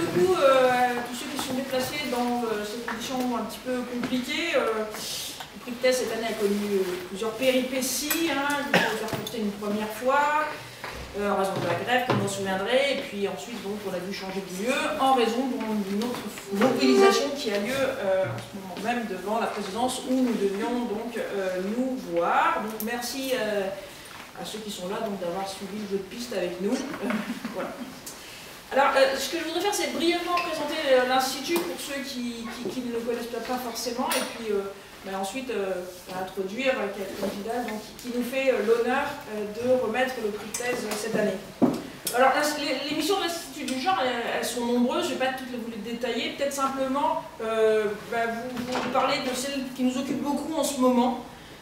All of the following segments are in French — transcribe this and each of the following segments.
beaucoup à tous ceux qui sont déplacés dans ces conditions un petit peu compliquées. Le prix de thèse cette année a connu plusieurs péripéties. Hein. Il faut le faire porter une première fois, en raison de la grève, comme vous vous souviendrez. Et puis ensuite, donc, on a dû changer de lieu en raison d'une autre mobilisation qui a lieu en ce moment même devant la présidence où nous devions donc nous voir. Donc merci à ceux qui sont là d'avoir suivi le jeu de piste avec nous. Voilà. Alors, ce que je voudrais faire, c'est brièvement présenter l'Institut pour ceux qui ne le connaissent peut-être pas forcément, et puis ensuite introduire quelques candidats qui nous fait l'honneur de remettre le prix de thèse cette année. Alors, les missions de l'Institut du genre, elles sont nombreuses, je ne vais pas toutes vous les détailler, peut-être simplement vous parler de celles qui nous occupent beaucoup en ce moment.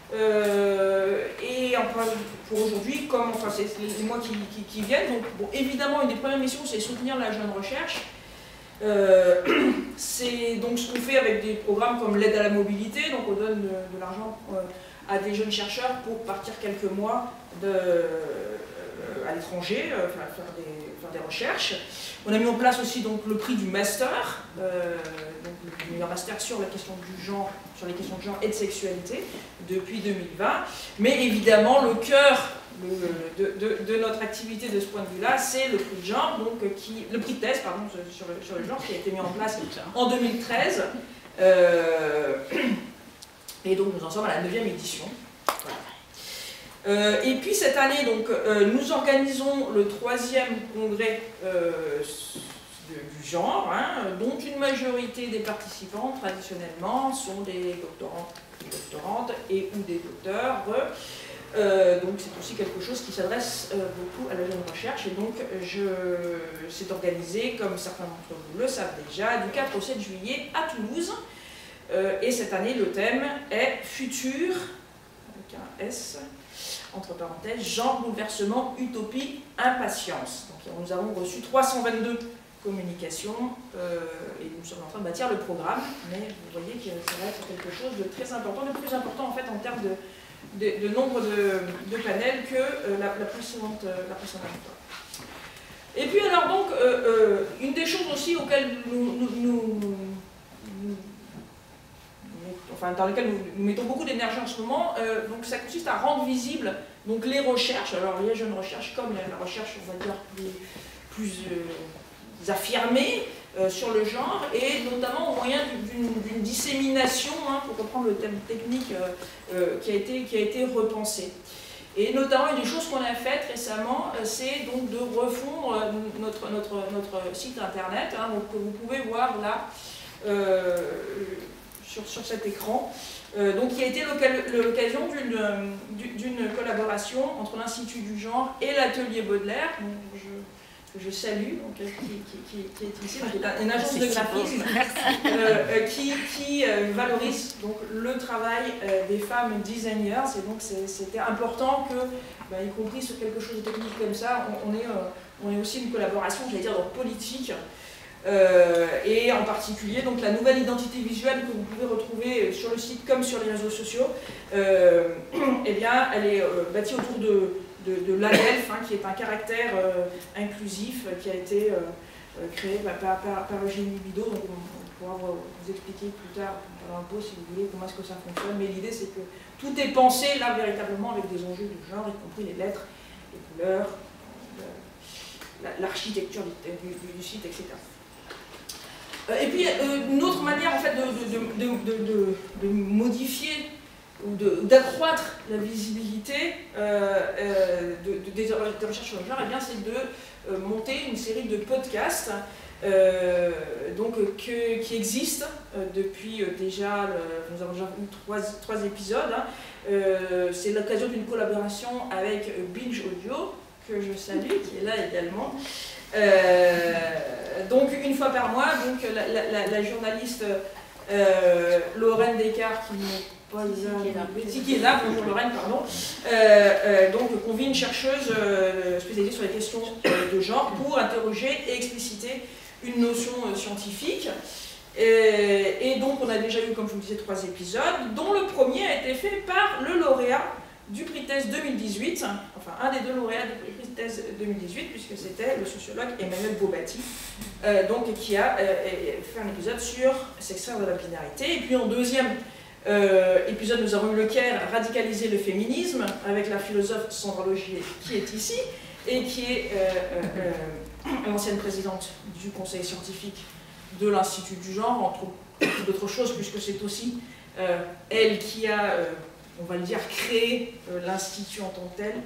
Et enfin, pour aujourd'hui, comme enfin, c'est les mois qui viennent, donc bon, évidemment une des premières missions c'est soutenir la jeune recherche. C'est donc ce qu'on fait avec des programmes comme l'aide à la mobilité, donc on donne de l'argent à des jeunes chercheurs pour partir quelques mois à l'étranger, faire des recherches. On a mis en place aussi donc, le prix du master, donc le meilleur master sur la question du genre, sur les questions de genre et de sexualité depuis 2020. Mais évidemment, le cœur de notre activité de ce point de vue-là, c'est le prix de genre, donc le prix de thèse pardon, sur le genre qui a été mis en place en 2013. Et donc nous en sommes à la 9e édition. Voilà. Et puis cette année, donc, nous organisons le 3e congrès du genre, hein, dont une majorité des participants traditionnellement sont des doctorants, des doctorantes et ou des docteurs. Donc c'est aussi quelque chose qui s'adresse beaucoup à la jeune recherche, et donc c'est organisé, comme certains d'entre vous le savent déjà, du 4 au 7 juillet à Toulouse. Et cette année, le thème est Futur, avec un S, entre parenthèses, genre, bouleversement, utopie, impatience. Donc nous avons reçu 322 communications et nous sommes en train de bâtir le programme, mais vous voyez que ça va être quelque chose de très important, de plus important en fait en termes de nombre de panels que la précédente fois. Et puis alors donc, une des choses aussi auxquelles dans lesquelles nous mettons beaucoup d'énergie en ce moment, donc ça consiste à rendre visibles donc, les recherches, alors les jeunes recherches comme la recherche, on va dire, plus affirmée sur le genre, et notamment au moyen d'une dissémination, hein, pour comprendre le thème technique qui a été repensé. Et notamment, une des choses qu'on a faites récemment, c'est donc de refondre notre site internet, hein, donc, que vous pouvez voir là, sur cet écran, donc qui a été l'occasion d'une collaboration entre l'Institut du genre et l'Atelier Baudelaire, que je salue, donc, qui est ici, donc, qui est une agence de graphisme qui valorise donc, le travail des femmes designers, et donc c'était important que, y compris sur quelque chose de technique comme ça, on ait aussi une collaboration, j'allais dire, politique. Et en particulier donc, la nouvelle identité visuelle que vous pouvez retrouver sur le site comme sur les réseaux sociaux, eh bien, elle est bâtie autour de l'ADELF, hein, qui est un caractère inclusif qui a été créé par Eugénie Bidault. Donc on pourra vous expliquer plus tard dans le pot si vous voulez comment est-ce que ça fonctionne, mais l'idée c'est que tout est pensé là véritablement avec des enjeux du genre, y compris les lettres, les couleurs, l'architecture du site, etc. Et puis, une autre manière en fait, de modifier ou d'accroître la visibilité des recherches sur le genre, c'est de monter une série de podcasts qui existent depuis déjà, nous avons déjà eu trois épisodes. Hein. C'est l'occasion d'une collaboration avec Binge Audio, que je salue, qui est là également. Donc une fois par mois, donc, la journaliste Lorraine Descartes qui est là, bonjour Lorraine, pardon, donc convie une chercheuse spécialisée sur les questions de genre pour interroger et expliciter une notion scientifique. Et donc on a déjà eu, comme je vous disais, 3 épisodes, dont le premier a été fait par le lauréat du prix de thèse 2018, enfin un des 2 lauréats du prix de thèse 2018, puisque c'était le sociologue Emmanuel Bobatti, donc, qui a fait un épisode sur s'extraire de la binarité. Et puis en deuxième épisode, nous avons eu le Caire, radicaliser le féminisme, avec la philosophe Sandra Logier, qui est ici, et qui est l'ancienne présidente du conseil scientifique de l'Institut du genre, entre d'autres choses, puisque c'est aussi elle qui a, on va le dire, créé l'Institut en tant que tel.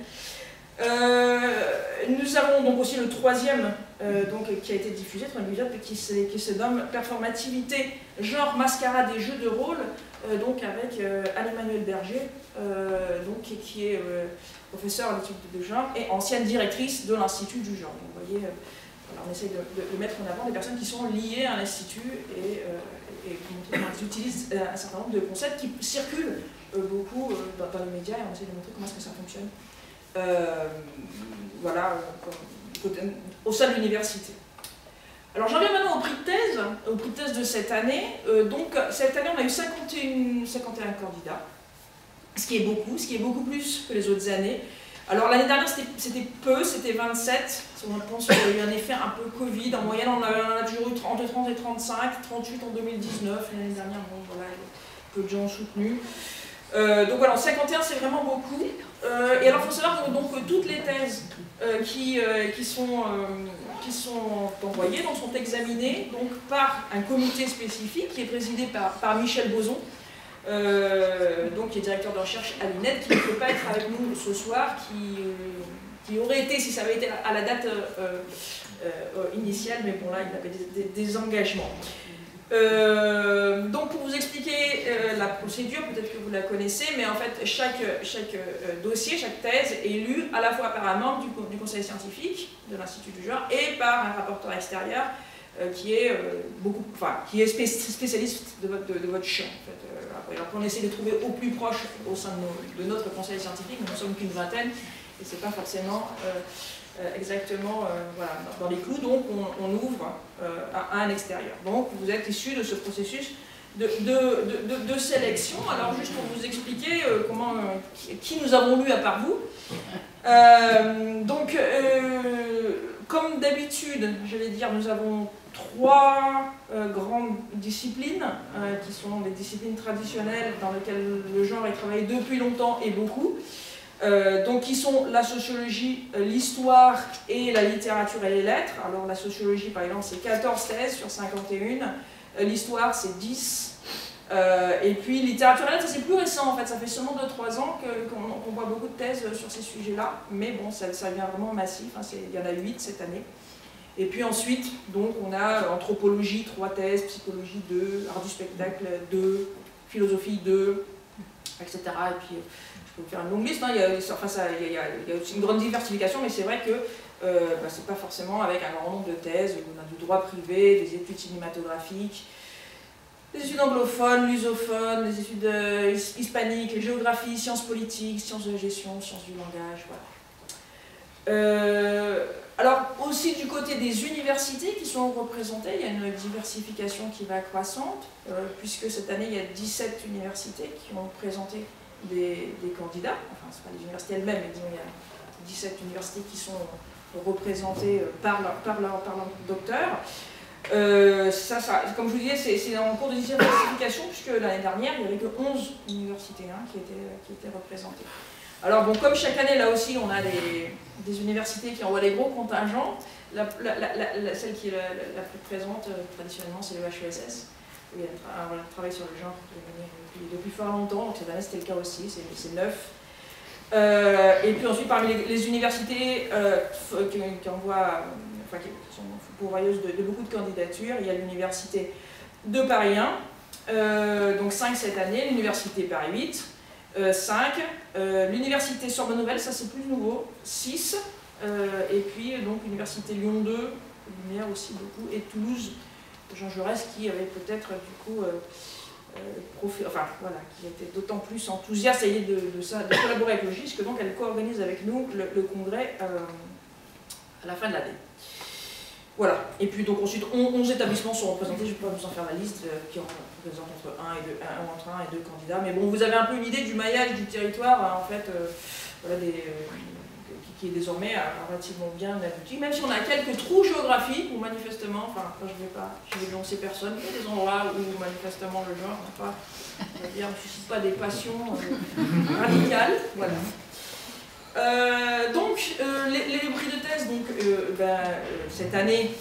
Nous avons donc aussi le troisième qui a été diffusé, qui se nomme Performativité, genre, mascarade et jeux de rôle, donc avec Anne-Emmanuelle Berger, qui est professeure à l'étude de genre et ancienne directrice de l'Institut du genre. Donc, vous voyez, voilà, on essaye de mettre en avant des personnes qui sont liées à l'Institut et comment ils utilisent un certain nombre de concepts qui circulent beaucoup dans les médias, et on essaie de montrer comment est-ce que ça fonctionne. Voilà, au sein de l'université. Alors j'en viens maintenant au prix de thèse de cette année. Donc cette année on a eu 51 candidats, ce qui est beaucoup plus que les autres années. Alors l'année dernière c'était peu, c'était 27, on pense qu'il y a eu un effet un peu Covid, en moyenne on a toujours eu entre 30 et 35, 38 en 2019, l'année dernière, bon voilà, peu de gens ont soutenu. Donc voilà, 51 c'est vraiment beaucoup. Et alors il faut savoir que donc, toutes les thèses qui sont envoyées donc, sont examinées donc, par un comité spécifique qui est présidé par Michel Bozon, donc, qui est directeur de recherche à l'INED, qui ne peut pas être avec nous ce soir, qui aurait été si ça avait été à la date initiale, mais bon là il avait des engagements. Donc pour vous expliquer la procédure, peut-être que vous la connaissez, mais en fait chaque dossier, chaque thèse est lu à la fois par un membre du conseil scientifique de l'Institut du genre et par un rapporteur extérieur qui est spécialiste de votre champ. En fait. Après, on essaie de trouver au plus proche au sein de notre conseil scientifique, nous ne sommes qu'une vingtaine et c'est pas forcément exactement voilà, dans les clous, donc on ouvre à un extérieur. Donc vous êtes issu de ce processus de sélection. Alors juste pour vous expliquer qui nous avons lu à part vous. Comme d'habitude, je vais dire, nous avons 3 grandes disciplines qui sont des disciplines traditionnelles dans lesquelles le genre est travaillé depuis longtemps et beaucoup. Donc qui sont la sociologie, l'histoire et la littérature et les lettres. Alors la sociologie par exemple c'est 14 thèses sur 51, l'histoire c'est 10, et puis littérature et lettres c'est plus récent en fait, ça fait seulement 2-3 ans qu'on voit beaucoup de thèses sur ces sujets-là, mais bon ça devient vraiment massif, hein, il y en a 8 cette année. Et puis ensuite, donc on a anthropologie 3 thèses, psychologie 2, art du spectacle 2, philosophie 2, etc. Et puis je peux vous faire une longue liste, hein. Il y a aussi une grande diversification, mais c'est vrai que c'est pas forcément avec un grand nombre de thèses. On a du droit privé, des études cinématographiques, des études anglophones, lusophones, des études hispaniques, géographie, sciences politiques, sciences de la gestion, sciences du langage, voilà. Alors aussi du côté des universités qui sont représentées, il y a une diversification qui va croissante, puisque cette année il y a 17 universités qui ont présenté des candidats, enfin ce pas les universités elles-mêmes, mais disons il y a 17 universités qui sont représentées par leur docteur. Comme je vous disais, c'est en cours de diversification, puisque l'année dernière il n'y avait que 11 universités qui étaient représentées. Alors bon, comme chaque année, là aussi, on a des universités qui envoient des gros contingents. Celle qui est la plus présente, traditionnellement, c'est le HESS. Il y a un travail sur le genre qui est mené depuis fort longtemps, donc cette année c'était le cas aussi, c'est 9. Et puis ensuite, parmi les universités qui envoient, qui sont pourvoyeuses de beaucoup de candidatures, il y a l'université de Paris 1, donc 5 cette année, l'université Paris 8, 5, l'université Sorbonne Nouvelle, ça c'est plus nouveau, 6, et puis donc l'université Lyon 2, Lumière aussi beaucoup, et Toulouse, Jean Jaurès qui avait peut-être du coup, qui était d'autant plus enthousiaste de collaborer avec le GIS que donc elle co-organise avec nous le congrès à la fin de l'année. Voilà, et puis donc ensuite 11 établissements sont représentés, je ne vais pas vous en faire la liste, qui représentent entre 1 et 2 candidats, mais bon, vous avez un peu une idée du maillage du territoire, en fait, voilà, qui est désormais relativement bien abouti, même si on a quelques trous géographiques où manifestement, enfin, je vais lancer personne, il y a des endroits où manifestement le genre n'a pas, ne suscite pas des passions radicales, voilà. Donc, les prix de thèse, donc, cette année,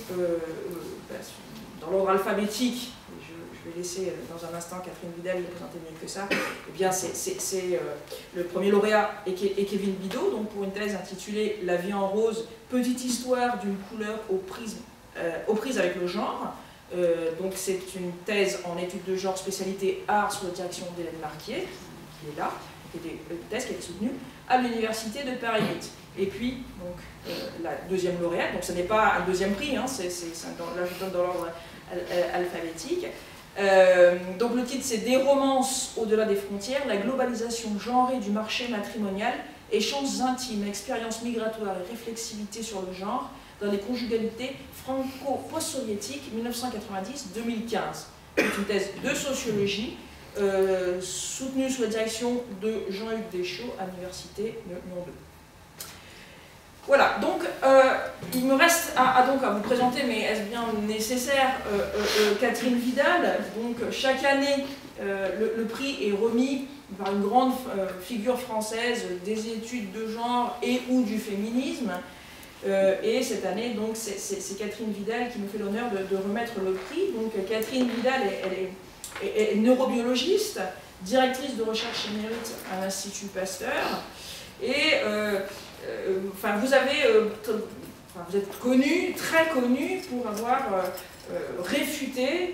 dans l'ordre alphabétique, je vais laisser dans un instant Catherine Vidal le présenter mieux que ça, eh bien, c'est le premier lauréat est Kevin Bidot, donc pour une thèse intitulée « La vie en rose, petite histoire d'une couleur aux prises avec le genre ». Donc c'est une thèse en études de genre spécialité art sous la direction d'Hélène Marquier, qui est là, une thèse qui a été soutenue à l'université de Paris 8. Et puis, donc, la deuxième lauréate, donc ce n'est pas un deuxième prix, hein, là je donne dans l'ordre alphabétique. Donc le titre c'est « Des romances au-delà des frontières, la globalisation genrée du marché matrimonial, échanges intimes, expériences migratoires et réflexivité sur le genre dans les conjugalités franco-post-soviétiques 1990-2015 ». C'est une thèse de sociologie soutenue sous la direction de Jean-Hugues Deschaux à l'université de Lyon 2. Voilà, donc il me reste à vous présenter, mais est-ce bien nécessaire, Catherine Vidal. Donc chaque année, le prix est remis par une grande figure française des études de genre et ou du féminisme. Et cette année, donc, c'est Catherine Vidal qui me fait l'honneur de remettre le prix. Donc Catherine Vidal, elle est neurobiologiste, directrice de recherche émérite à l'Institut Pasteur. Et vous êtes connu, très connu, pour avoir réfuté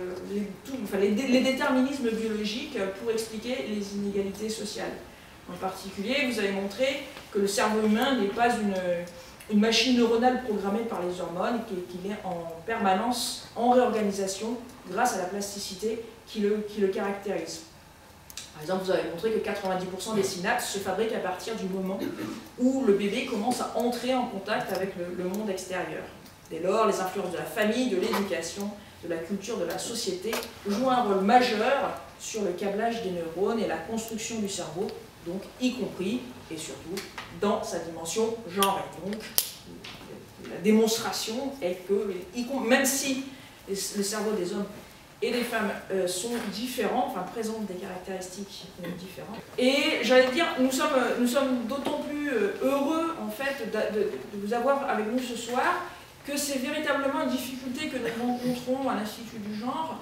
les déterminismes biologiques pour expliquer les inégalités sociales. En particulier, vous avez montré que le cerveau humain n'est pas une machine neuronale programmée par les hormones, qu'il est en permanence en réorganisation grâce à la plasticité qui le caractérise. Par exemple, vous avez montré que 90% des synapses se fabriquent à partir du moment où le bébé commence à entrer en contact avec le monde extérieur. Dès lors, les influences de la famille, de l'éducation, de la culture, de la société jouent un rôle majeur sur le câblage des neurones et la construction du cerveau, donc y compris et surtout dans sa dimension genrée. Donc, la démonstration est que, même si le cerveau des hommes et les femmes sont différents, enfin présentent des caractéristiques différentes. Et j'allais dire, nous sommes d'autant plus heureux en fait de vous avoir avec nous ce soir, que c'est véritablement une difficulté que nous rencontrons à l'Institut du genre,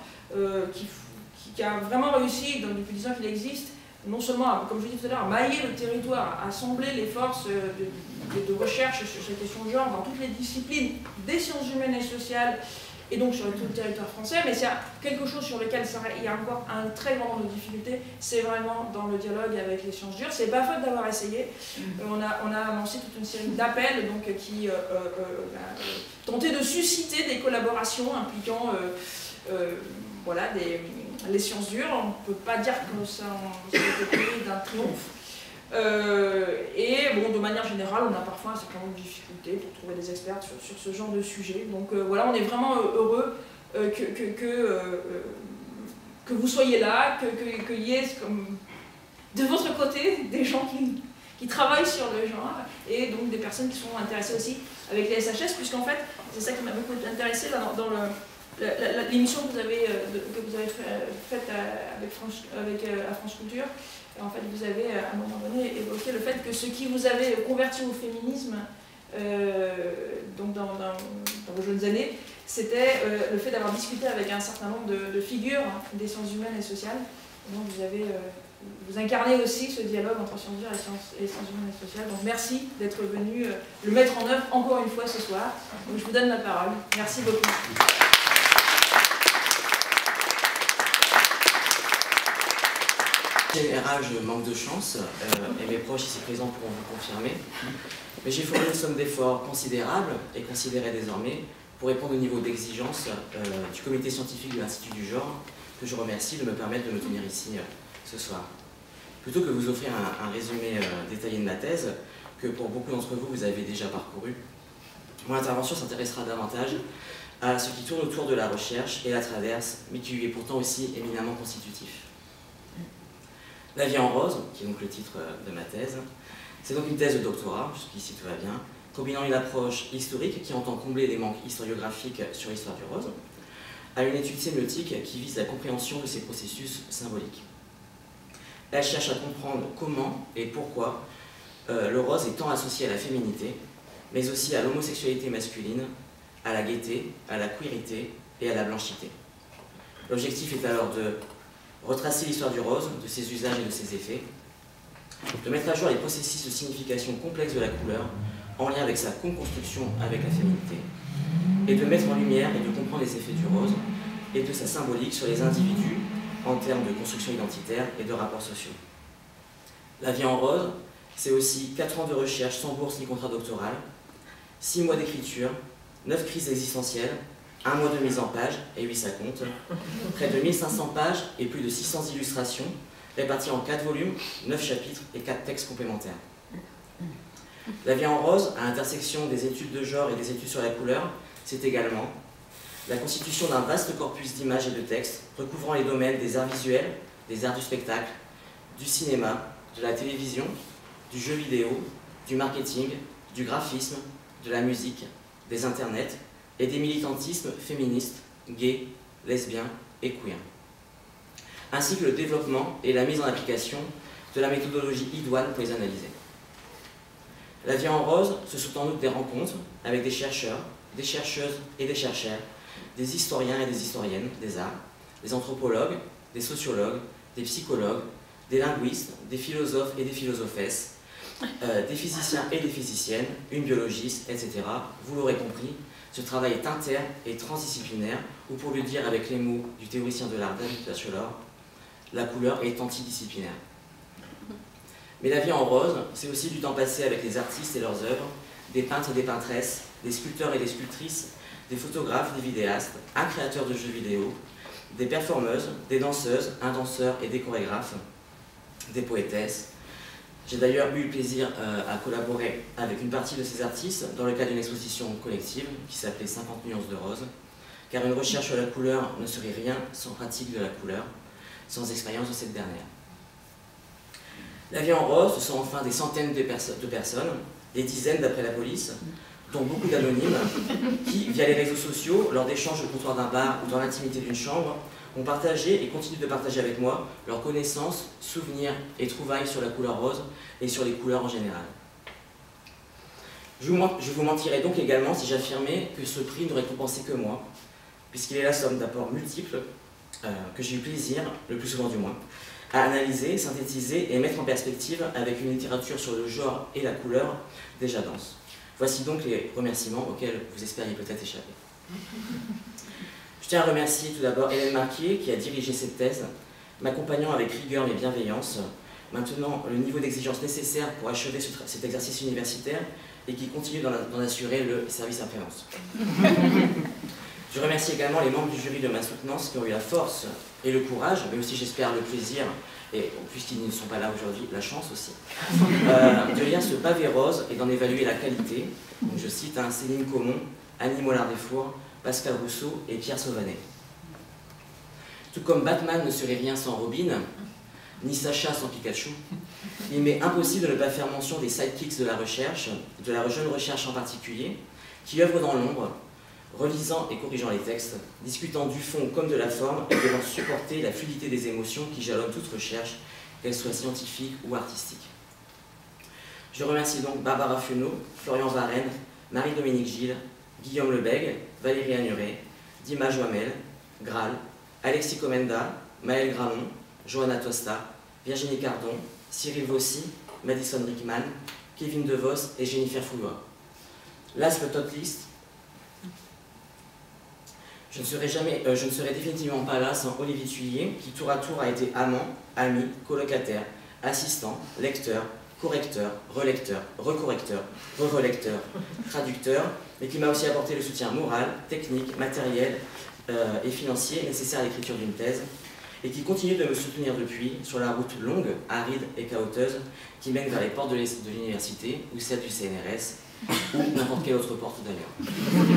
qui a vraiment réussi, depuis 10 ans qu'il existe, non seulement, comme je l'ai dit tout à l'heure, à mailler le territoire, à assembler les forces de recherche sur ces questions de genre dans toutes les disciplines des sciences humaines et sociales, et donc sur tout le territoire français, mais c'est quelque chose sur lequel il y a encore un très grand nombre de difficultés, c'est vraiment dans le dialogue avec les sciences dures. C'est pas faute d'avoir essayé. On a lancé toute une série d'appels qui tentaient de susciter des collaborations impliquant les sciences dures. On ne peut pas dire que ça a été d'un triomphe. Et bon, de manière générale, on a parfois un certain nombre de difficultés pour trouver des experts sur ce genre de sujet. Donc voilà, on est vraiment heureux que vous soyez là, qu'il y ait de votre côté des gens qui travaillent sur le genre et donc des personnes qui sont intéressées aussi avec les SHS, puisqu'en fait, c'est ça qui m'a beaucoup intéressé dans l'émission que vous avez faite à France Culture. Et en fait, vous avez à un moment donné évoqué le fait que ce qui vous avait converti au féminisme donc dans vos jeunes années, c'était le fait d'avoir discuté avec un certain nombre de figures des sciences humaines et sociales. Et donc vous incarnez aussi ce dialogue entre sciences dures et sciences humaines et sociales. Donc merci d'être venu le mettre en œuvre encore une fois ce soir. Donc je vous donne la parole. Merci beaucoup. RH manque de chance, et mes proches ici présents pourront vous confirmer, mais j'ai fourni une somme d'efforts considérable et considérée désormais pour répondre au niveau d'exigence du comité scientifique de l'Institut du genre, que je remercie de me permettre de me tenir ici ce soir. Plutôt que vous offrir un résumé détaillé de ma thèse, que pour beaucoup d'entre vous, vous avez déjà parcouru, Mon intervention s'intéressera davantage à ce qui tourne autour de la recherche et la traverse, mais qui lui est pourtant aussi éminemment constitutif. La vie en rose, qui est donc le titre de ma thèse, c'est donc une thèse de doctorat, jusqu'ici tout va bien, combinant une approche historique qui entend combler les manques historiographiques sur l'histoire du rose, à une étude sémiotique qui vise la compréhension de ces processus symboliques. Elle cherche à comprendre comment et pourquoi le rose est tant associé à la féminité, mais aussi à l'homosexualité masculine, à la gaieté, à la queerité et à la blanchité. L'objectif est alors de retracer l'histoire du rose, de ses usages et de ses effets, de mettre à jour les processus de signification complexes de la couleur en lien avec sa co-construction avec la féminité, et de mettre en lumière et de comprendre les effets du rose et de sa symbolique sur les individus en termes de construction identitaire et de rapports sociaux. La vie en rose, c'est aussi 4 ans de recherche sans bourse ni contrat doctoral, 6 mois d'écriture, 9 crises existentielles, 1 mois de mise en page, et oui ça compte, près de 1500 pages et plus de 600 illustrations, réparties en 4 volumes, 9 chapitres et 4 textes complémentaires. La vie en rose, à l'intersection des études de genre et des études sur la couleur, c'est également la constitution d'un vaste corpus d'images et de textes recouvrant les domaines des arts visuels, des arts du spectacle, du cinéma, de la télévision, du jeu vidéo, du marketing, du graphisme, de la musique, des internets et des militantismes féministes, gays, lesbiens et queer. Ainsi que le développement et la mise en application de la méthodologie idoine pour les analyser. La vie en rose, ce sont en outre des rencontres avec des chercheurs, des chercheuses et des chercheurs, des historiens et des historiennes des arts, des anthropologues, des sociologues, des psychologues, des linguistes, des philosophes et des philosophesses, des physiciens et des physiciennes, une biologiste, etc. Vous l'aurez compris, ce travail est inter- et transdisciplinaire, ou pour le dire avec les mots du théoricien de l'art David Bachelor, la couleur est antidisciplinaire. Mais la vie en rose, c'est aussi du temps passé avec les artistes et leurs œuvres, des peintres et des peintresses, des sculpteurs et des sculptrices, des photographes, des vidéastes, un créateur de jeux vidéo, des performeuses, des danseuses, un danseur et des chorégraphes, des poétesses. J'ai d'ailleurs eu le plaisir à collaborer avec une partie de ces artistes dans le cadre d'une exposition collective qui s'appelait 50 nuances de rose, car une recherche sur la couleur ne serait rien sans pratique de la couleur, sans expérience de cette dernière. La vie en rose, ce sont enfin des centaines de personnes, des dizaines d'après la police, dont beaucoup d'anonymes, qui, via les réseaux sociaux, lors d'échanges au comptoir d'un bar ou dans l'intimité d'une chambre, ont partagé et continuent de partager avec moi leurs connaissances, souvenirs et trouvailles sur la couleur rose et sur les couleurs en général. Je vous mentirais donc également si j'affirmais que ce prix ne récompensait que moi, puisqu'il est la somme d'apports multiples que j'ai eu plaisir, le plus souvent du moins, à analyser, synthétiser et mettre en perspective avec une littérature sur le genre et la couleur déjà dense. Voici donc les remerciements auxquels vous espériez peut-être échapper. Je tiens à remercier tout d'abord Hélène Marquier qui a dirigé cette thèse, m'accompagnant avec rigueur et bienveillance, maintenant le niveau d'exigence nécessaire pour achever cet exercice universitaire et qui continue d'en assurer le service après-vente. Je remercie également les membres du jury de ma soutenance qui ont eu la force et le courage, mais aussi j'espère le plaisir, et puisqu'ils ne sont pas là aujourd'hui, la chance aussi, de lire ce pavé rose et d'en évaluer la qualité. Donc, je cite Céline Caumont, Annie Mollard-Desfours, Pascal Rousseau et Pierre Sauvanet. Tout comme Batman ne serait rien sans Robin, ni Sacha sans Pikachu, il m'est impossible de ne pas faire mention des sidekicks de la recherche, de la jeune recherche en particulier, qui œuvrent dans l'ombre, relisant et corrigeant les textes, discutant du fond comme de la forme et devant supporter la fluidité des émotions qui jalonnent toute recherche, qu'elle soit scientifique ou artistique. Je remercie donc Barbara Funeau, Florian Varenne, Marie-Dominique Gilles, Guillaume Lebègue, Valérie Annuret, Dima Joamel, Graal, Alexis Comenda, Maël Gramont, Johanna Tosta, Virginie Cardon, Cyril Vossi, Madison Rickman, Kevin DeVos et Jennifer Foulois. Last but not least, je ne serai définitivement pas là sans Olivier Thuillier, qui tour à tour a été amant, ami, colocataire, assistant, lecteur, correcteur, relecteur, recorrecteur, re-relecteur, traducteur, mais qui m'a aussi apporté le soutien moral, technique, matériel et financier nécessaire à l'écriture d'une thèse, et qui continue de me soutenir depuis sur la route longue, aride et chaoteuse qui mène vers les portes de l'université ou celle du CNRS, ou n'importe quelle autre porte d'ailleurs.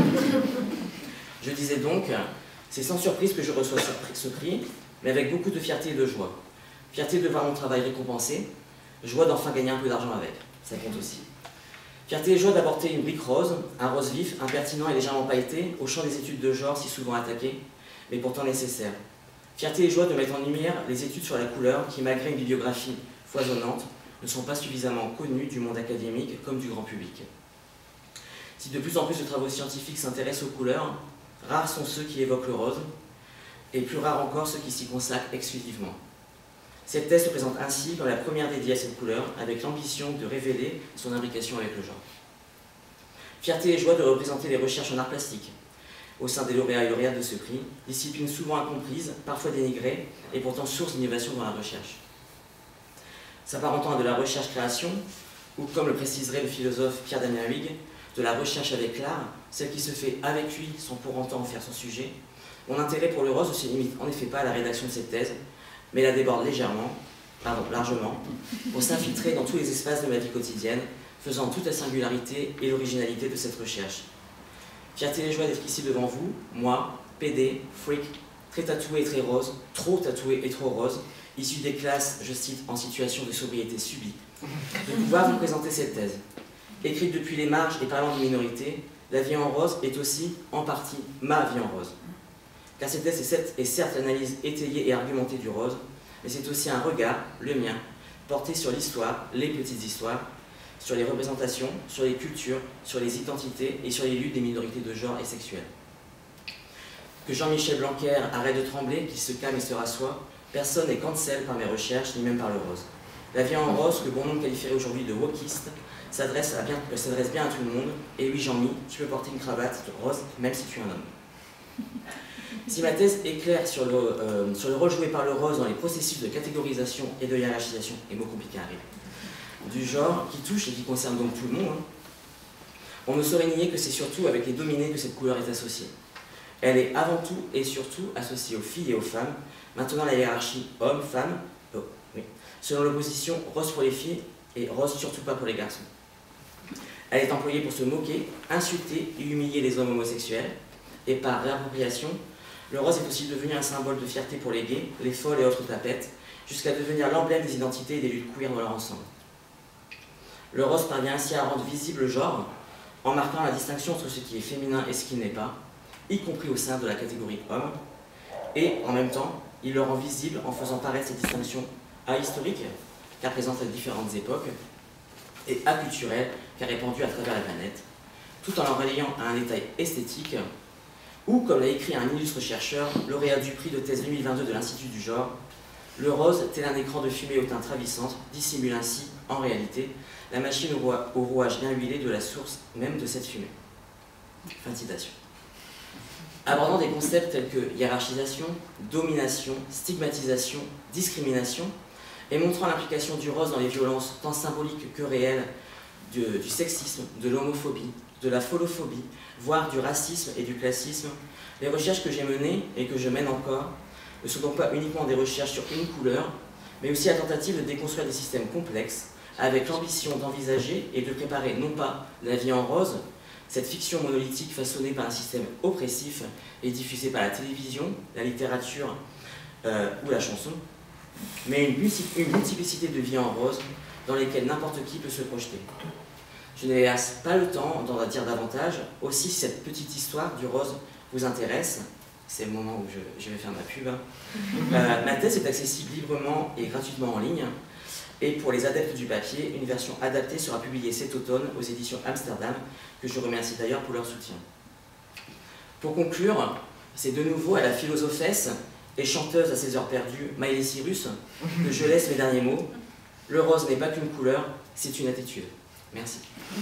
Je disais donc, c'est sans surprise que je reçois ce prix, mais avec beaucoup de fierté et de joie. Fierté de voir mon travail récompensé, joie d'enfin gagner un peu d'argent avec, ça compte aussi. Fierté et joie d'apporter une brique rose, un rose vif, impertinent et légèrement pailleté, au champ des études de genre si souvent attaquées, mais pourtant nécessaires. Fierté et joie de mettre en lumière les études sur la couleur qui, malgré une bibliographie foisonnante, ne sont pas suffisamment connues du monde académique comme du grand public. Si de plus en plus de travaux scientifiques s'intéressent aux couleurs, rares sont ceux qui évoquent le rose, et plus rares encore ceux qui s'y consacrent exclusivement. Cette thèse se présente ainsi comme la première dédiée à cette couleur, avec l'ambition de révéler son imbrication avec le genre. Fierté et joie de représenter les recherches en arts plastiques au sein des lauréats et lauréates de ce prix, discipline souvent incomprise, parfois dénigrée, et pourtant source d'innovation dans la recherche. S'apparentant à de la recherche-création, ou comme le préciserait le philosophe Pierre-Damien Huyghe, de la recherche avec l'art, celle qui se fait avec lui sans pour autant en faire son sujet, mon intérêt pour le rose ne se limite en effet pas à la rédaction de cette thèse, mais la déborde largement, pour s'infiltrer dans tous les espaces de ma vie quotidienne, faisant toute la singularité et l'originalité de cette recherche. Fierté et joie d'être ici devant vous, moi, PD, freak, très tatoué et très rose, trop tatoué et trop rose, issu des classes, je cite, en situation de sobriété subie, de pouvoir vous présenter cette thèse. Écrite depuis les marges et parlant de minorité, la vie en rose est aussi, en partie, ma vie en rose. Car cette thèse est certes l'analyse étayée et argumentée du rose, mais c'est aussi un regard, le mien, porté sur l'histoire, les petites histoires, sur les représentations, sur les cultures, sur les identités et sur les luttes des minorités de genre et sexuelles. Que Jean-Michel Blanquer arrête de trembler, qu'il se calme et se rassoie, personne n'est cancel par mes recherches, ni même par le rose. La vie en rose, que bon nombre qualifierait aujourd'hui de wokiste, s'adresse bien à tout le monde, et oui Jean-Mi, tu peux porter une cravate rose, même si tu es un homme. Si ma thèse est claire sur le rôle joué par le rose dans les processus de catégorisation et de hiérarchisation, et mots compliqués arrivent, du genre qui touche et qui concerne donc tout le monde, on ne saurait nier que c'est surtout avec les dominés que cette couleur est associée. Elle est avant tout et surtout associée aux filles et aux femmes, maintenant la hiérarchie homme-femme, selon l'opposition rose pour les filles et rose surtout pas pour les garçons. Elle est employée pour se moquer, insulter et humilier les hommes homosexuels, et par réappropriation, le rose est aussi devenu un symbole de fierté pour les gays, les folles et autres tapettes, jusqu'à devenir l'emblème des identités et des luttes queer dans leur ensemble. Le rose parvient ainsi à rendre visible le genre, en marquant la distinction entre ce qui est féminin et ce qui n'est pas, y compris au sein de la catégorie homme, et en même temps, il le rend visible en faisant paraître cette distinction ahistorique, car présente à différentes époques, et aculturelle, car répandue à travers la planète, tout en la relayant à un détail esthétique, ou, comme l'a écrit un illustre chercheur, lauréat du prix de thèse 2022 de l'Institut du genre, le rose, tel un écran de fumée aux teintes ravissantes, dissimule ainsi, en réalité, la machine au rouage bien huilé de la source même de cette fumée. Fin de citation. Abordant des concepts tels que hiérarchisation, domination, stigmatisation, discrimination, et montrant l'implication du rose dans les violences tant symboliques que réelles du sexisme, de l'homophobie, de la folophobie, voire du racisme et du classisme, les recherches que j'ai menées et que je mène encore ne sont donc pas uniquement des recherches sur une couleur, mais aussi la tentative de déconstruire des systèmes complexes, avec l'ambition d'envisager et de préparer non pas la vie en rose, cette fiction monolithique façonnée par un système oppressif et diffusée par la télévision, la littérature ou la chanson, mais une multiplicité de vies en rose dans lesquelles n'importe qui peut se projeter. Je n'ai hélas pas le temps d'en dire davantage, aussi si cette petite histoire du rose vous intéresse, c'est le moment où je vais faire ma pub. Ma thèse est accessible librement et gratuitement en ligne, et pour les adeptes du papier, une version adaptée sera publiée cet automne aux éditions Amsterdam, que je remercie d'ailleurs pour leur soutien. Pour conclure, c'est de nouveau à la philosophesse et chanteuse à ses heures perdues, Miley Cyrus, que je laisse mes derniers mots. Le rose n'est pas qu'une couleur, c'est une attitude. Merci.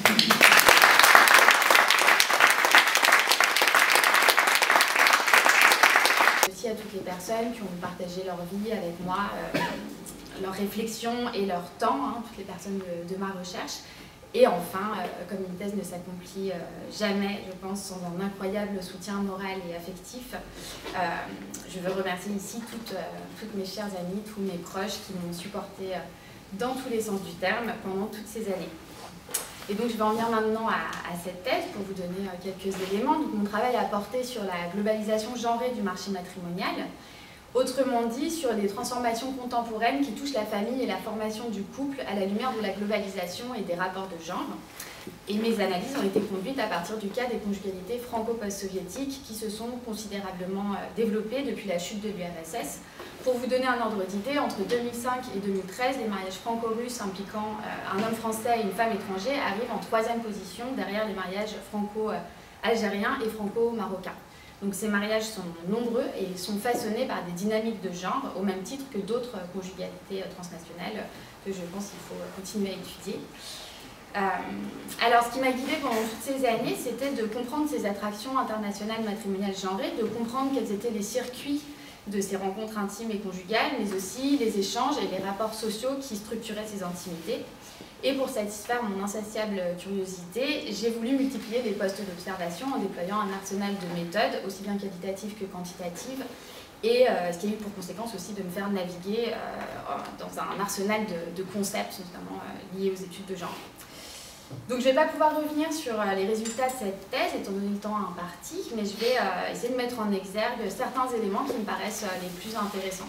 Merci à toutes les personnes qui ont partagé leur vie avec moi, leurs réflexions et leur temps, toutes les personnes de ma recherche. Et enfin, comme une thèse ne s'accomplit jamais, je pense, sans un incroyable soutien moral et affectif, je veux remercier ici toutes mes chères amies, tous mes proches qui m'ont supporté dans tous les sens du terme pendant toutes ces années. Et donc je vais en venir maintenant à cette thèse pour vous donner quelques éléments. Donc, mon travail a porté sur la globalisation genrée du marché matrimonial, autrement dit sur les transformations contemporaines qui touchent la famille et la formation du couple à la lumière de la globalisation et des rapports de genre. Et mes analyses ont été conduites à partir du cas des conjugalités franco-post-soviétiques qui se sont considérablement développées depuis la chute de l'URSS. Pour vous donner un ordre d'idée, entre 2005 et 2013, les mariages franco-russes impliquant un homme français et une femme étrangère arrivent en 3e position derrière les mariages franco-algériens et franco-marocains. Donc ces mariages sont nombreux et ils sont façonnés par des dynamiques de genre au même titre que d'autres conjugalités transnationales que je pense qu'il faut continuer à étudier. Alors ce qui m'a guidée pendant toutes ces années, c'était de comprendre ces attractions internationales matrimoniales genrées, de comprendre quels étaient les circuits de ces rencontres intimes et conjugales, mais aussi les échanges et les rapports sociaux qui structuraient ces intimités. Et pour satisfaire mon insatiable curiosité, j'ai voulu multiplier les postes d'observation en déployant un arsenal de méthodes, aussi bien qualitatives que quantitatives, et ce qui a eu pour conséquence aussi de me faire naviguer dans un arsenal de concepts, notamment liés aux études de genre. Donc je ne vais pas pouvoir revenir sur les résultats de cette thèse, étant donné le temps imparti, mais je vais essayer de mettre en exergue certains éléments qui me paraissent les plus intéressants.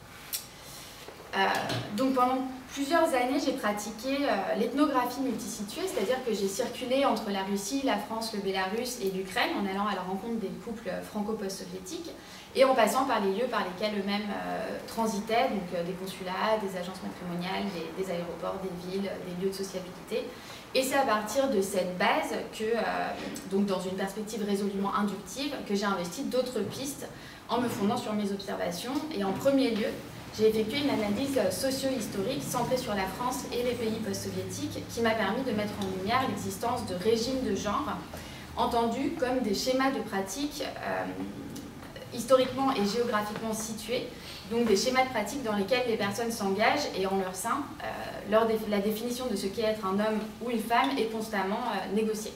Donc pendant plusieurs années, j'ai pratiqué l'ethnographie multisituée, c'est-à-dire que j'ai circulé entre la Russie, la France, le Bélarus et l'Ukraine en allant à la rencontre des couples franco-post-soviétiques et en passant par les lieux par lesquels eux-mêmes transitaient, donc des consulats, des agences matrimoniales, des aéroports, des villes, des lieux de sociabilité. Et c'est à partir de cette base que, donc dans une perspective résolument inductive, que j'ai investi d'autres pistes en me fondant sur mes observations. Et en premier lieu, j'ai effectué une analyse socio-historique centrée sur la France et les pays post-soviétiques qui m'a permis de mettre en lumière l'existence de régimes de genre entendus comme des schémas de pratique historiquement et géographiquement situés, donc des schémas de pratique dans lesquels les personnes s'engagent et en leur sein, la définition de ce qu'est être un homme ou une femme est constamment négociée.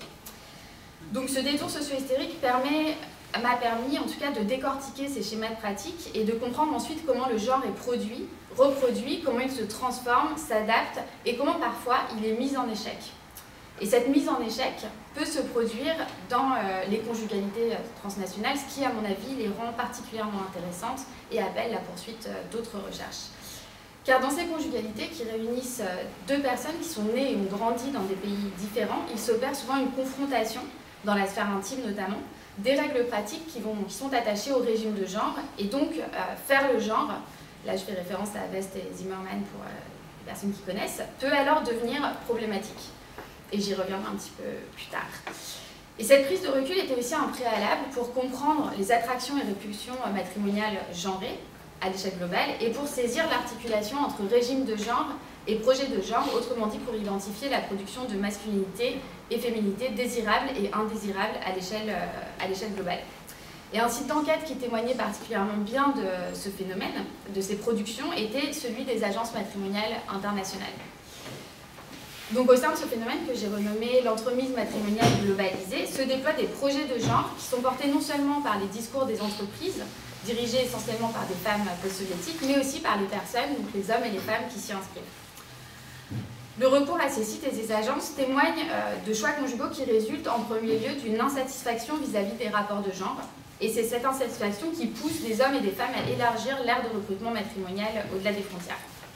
Donc ce détour socio-historique m'a permis en tout cas de décortiquer ces schémas de pratique et de comprendre ensuite comment le genre est produit, reproduit, comment il se transforme, s'adapte et comment parfois il est mis en échec. Et cette mise en échec peut se produire dans les conjugalités transnationales, ce qui, à mon avis, les rend particulièrement intéressantes et appelle la poursuite d'autres recherches. Car dans ces conjugalités qui réunissent deux personnes qui sont nées et ont grandi dans des pays différents, il s'opère souvent une confrontation, dans la sphère intime notamment, des règles pratiques qui sont attachées au régime de genre, et donc faire le genre, là je fais référence à West et Zimmerman pour les personnes qui connaissent, peut alors devenir problématique. Et j'y reviendrai un petit peu plus tard. Et cette prise de recul était aussi un préalable pour comprendre les attractions et répulsions matrimoniales genrées à l'échelle globale et pour saisir l'articulation entre régime de genre et projet de genre, autrement dit pour identifier la production de masculinité et féminité désirables et indésirables à l'échelle globale. Et un site d'enquête qui témoignait particulièrement bien de ce phénomène, de ces productions, était celui des agences matrimoniales internationales. Donc au sein de ce phénomène que j'ai renommé l'entremise matrimoniale globalisée, se déploient des projets de genre qui sont portés non seulement par les discours des entreprises, dirigés essentiellement par des femmes post-soviétiques, mais aussi par les personnes, donc les hommes et les femmes qui s'y inscrivent. Le recours à ces sites et ces agences témoigne de choix conjugaux qui résultent en premier lieu d'une insatisfaction vis-à-vis des rapports de genre. Et c'est cette insatisfaction qui pousse les hommes et les femmes à élargir l'aire de recrutement matrimonial au-delà des frontières.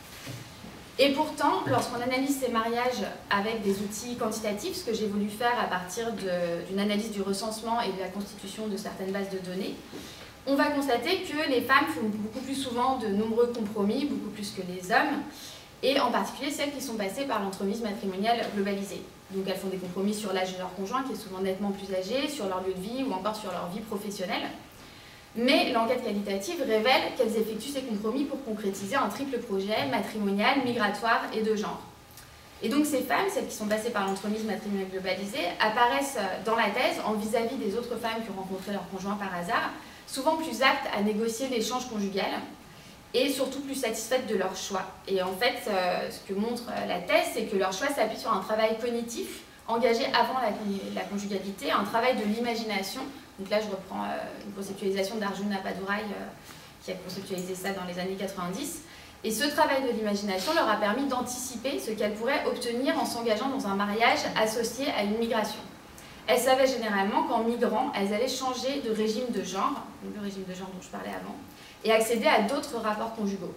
Et pourtant, lorsqu'on analyse ces mariages avec des outils quantitatifs, ce que j'ai voulu faire à partir d'une analyse du recensement et de la constitution de certaines bases de données, on va constater que les femmes font beaucoup plus souvent de nombreux compromis, beaucoup plus que les hommes, et en particulier celles qui sont passées par l'entremise matrimoniale globalisée. Donc elles font des compromis sur l'âge de leur conjoint, qui est souvent nettement plus âgé, sur leur lieu de vie ou encore sur leur vie professionnelle. Mais l'enquête qualitative révèle qu'elles effectuent ces compromis pour concrétiser un triple projet matrimonial, migratoire et de genre. Et donc ces femmes, celles qui sont passées par l'entremise matrimoniale globalisée, apparaissent dans la thèse en vis-à-vis des autres femmes qui ont rencontré leur conjoint par hasard, souvent plus aptes à négocier l'échange conjugal et surtout plus satisfaites de leur choix. Et en fait, ce que montre la thèse, c'est que leur choix s'appuie sur un travail cognitif engagé avant la conjugalité, un travail de l'imagination. Donc là, je reprends une conceptualisation d'Arjuna Padurai qui a conceptualisé ça dans les années 90. Et ce travail de l'imagination leur a permis d'anticiper ce qu'elles pourraient obtenir en s'engageant dans un mariage associé à une migration. Elles savaient généralement qu'en migrant, elles allaient changer de régime de genre, le régime de genre dont je parlais avant, et accéder à d'autres rapports conjugaux.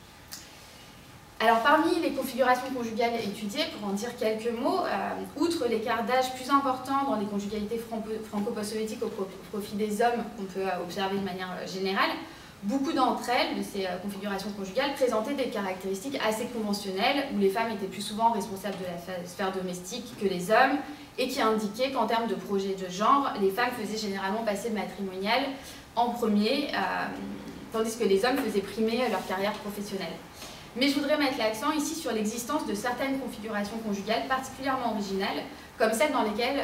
Alors parmi les configurations conjugales étudiées, pour en dire quelques mots, outre l'écart d'âge plus important dans les conjugalités franco-post-soviétiques au profit des hommes qu'on peut observer de manière générale, beaucoup d'entre elles, de ces configurations conjugales, présentaient des caractéristiques assez conventionnelles, où les femmes étaient plus souvent responsables de la sphère domestique que les hommes, et qui indiquaient qu'en termes de projet de genre, les femmes faisaient généralement passer le matrimonial en premier, tandis que les hommes faisaient primer leur carrière professionnelle. Mais je voudrais mettre l'accent ici sur l'existence de certaines configurations conjugales particulièrement originales, comme celles dans lesquelles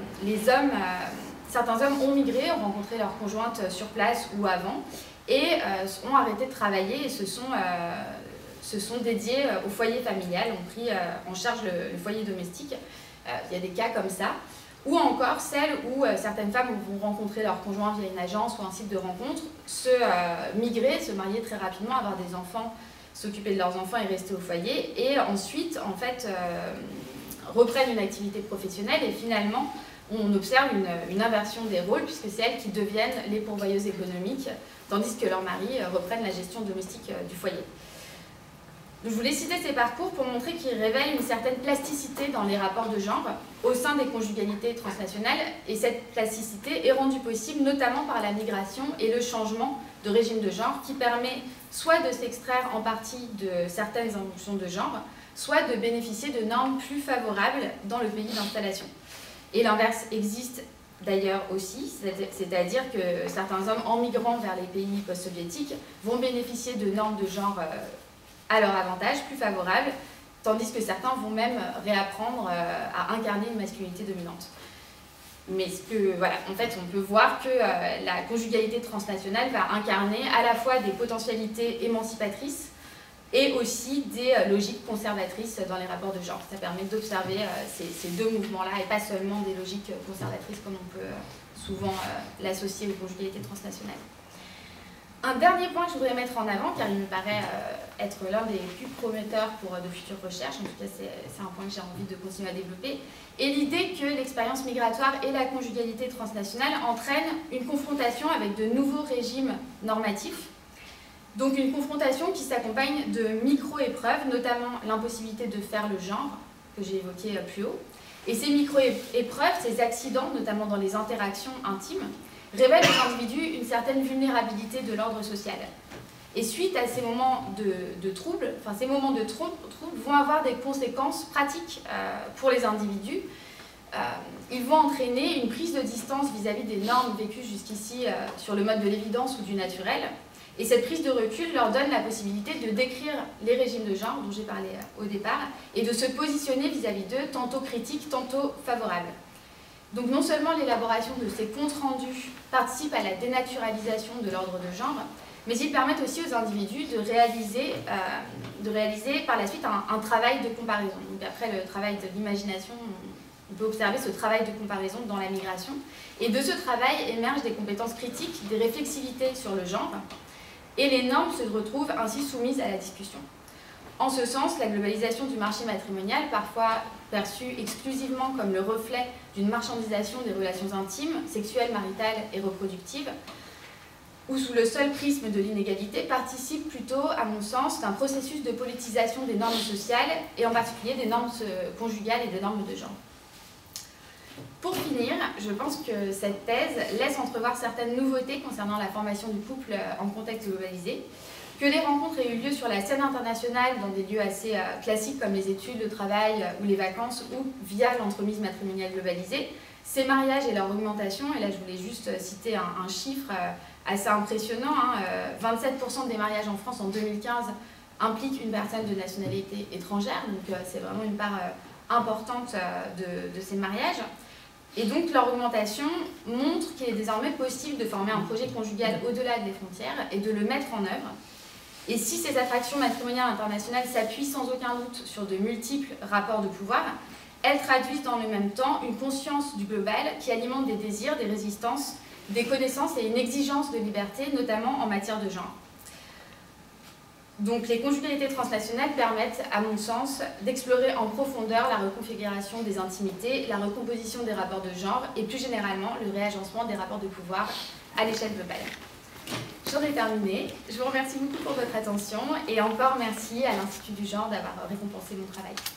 certains hommes ont migré, ont rencontré leur conjointe sur place ou avant, et ont arrêté de travailler et se sont dédiés au foyer familial, ont pris en charge le foyer domestique. Il y a des cas comme ça. Ou encore celles où certaines femmes vont rencontrer leur conjoint via une agence ou un site de rencontre, migrer, se marier très rapidement, avoir des enfants, s'occuper de leurs enfants et rester au foyer, et ensuite, en fait, reprennent une activité professionnelle, et finalement, on observe une inversion des rôles, puisque c'est elles qui deviennent les pourvoyeuses économiques, tandis que leurs maris reprennent la gestion domestique du foyer. Je voulais citer ces parcours pour montrer qu'ils révèlent une certaine plasticité dans les rapports de genre au sein des conjugalités transnationales, et cette plasticité est rendue possible notamment par la migration et le changement de régime de genre qui permet soit de s'extraire en partie de certaines injonctions de genre, soit de bénéficier de normes plus favorables dans le pays d'installation. Et l'inverse existe d'ailleurs aussi, c'est-à-dire que certains hommes en migrant vers les pays post-soviétiques vont bénéficier de normes de genre à leur avantage, plus favorables, tandis que certains vont même réapprendre à incarner une masculinité dominante. Mais voilà, en fait, on peut voir que la conjugalité transnationale va incarner à la fois des potentialités émancipatrices et aussi des logiques conservatrices dans les rapports de genre. Ça permet d'observer ces deux mouvements-là et pas seulement des logiques conservatrices comme on peut souvent l'associer aux conjugalités transnationales. Un dernier point que je voudrais mettre en avant, car il me paraît être l'un des plus prometteurs pour de futures recherches, en tout cas c'est un point que j'ai envie de continuer à développer, est l'idée que l'expérience migratoire et la conjugalité transnationale entraînent une confrontation avec de nouveaux régimes normatifs. Donc une confrontation qui s'accompagne de micro-épreuves, notamment l'impossibilité de faire le genre, que j'ai évoqué plus haut. Et ces micro-épreuves, ces accidents, notamment dans les interactions intimes, révèlent aux individus une certaine vulnérabilité de l'ordre social. Et suite à ces moments de troubles, ces moments de troubles vont avoir des conséquences pratiques pour les individus. Ils vont entraîner une prise de distance vis-à-vis des normes vécues jusqu'ici sur le mode de l'évidence ou du naturel. Et cette prise de recul leur donne la possibilité de décrire les régimes de genre dont j'ai parlé au départ et de se positionner vis-à-vis d'eux, tantôt critiques, tantôt favorables. Donc non seulement l'élaboration de ces comptes rendus participe à la dénaturalisation de l'ordre de genre, mais ils permettent aussi aux individus de réaliser par la suite un travail de comparaison. Donc après le travail de l'imagination, on peut observer ce travail de comparaison dans la migration. Et de ce travail émergent des compétences critiques, des réflexivités sur le genre, et les normes se retrouvent ainsi soumises à la discussion. En ce sens, la globalisation du marché matrimonial, parfois perçue exclusivement comme le reflet d'une marchandisation des relations intimes, sexuelles, maritales et reproductives, ou sous le seul prisme de l'inégalité, participe plutôt, à mon sens, d'un processus de politisation des normes sociales, et en particulier des normes conjugales et des normes de genre. Pour finir, je pense que cette thèse laisse entrevoir certaines nouveautés concernant la formation du couple en contexte globalisé, que les rencontres aient eu lieu sur la scène internationale dans des lieux assez classiques comme les études, le travail ou les vacances, ou via l'entremise matrimoniale globalisée, ces mariages et leur augmentation, et là je voulais juste citer un chiffre assez impressionnant, 27% des mariages en France en 2015 impliquent une personne de nationalité étrangère, donc c'est vraiment une part importante de ces mariages. Et donc leur augmentation montre qu'il est désormais possible de former un projet conjugal au-delà des frontières et de le mettre en œuvre. Et si ces attractions matrimoniales internationales s'appuient sans aucun doute sur de multiples rapports de pouvoir, elles traduisent dans le même temps une conscience du global qui alimente des désirs, des résistances, des connaissances et une exigence de liberté, notamment en matière de genre. Donc les conjugalités transnationales permettent, à mon sens, d'explorer en profondeur la reconfiguration des intimités, la recomposition des rapports de genre et plus généralement le réagencement des rapports de pouvoir à l'échelle globale. J'en ai terminé. Je vous remercie beaucoup pour votre attention et encore merci à l'Institut du genre d'avoir récompensé mon travail.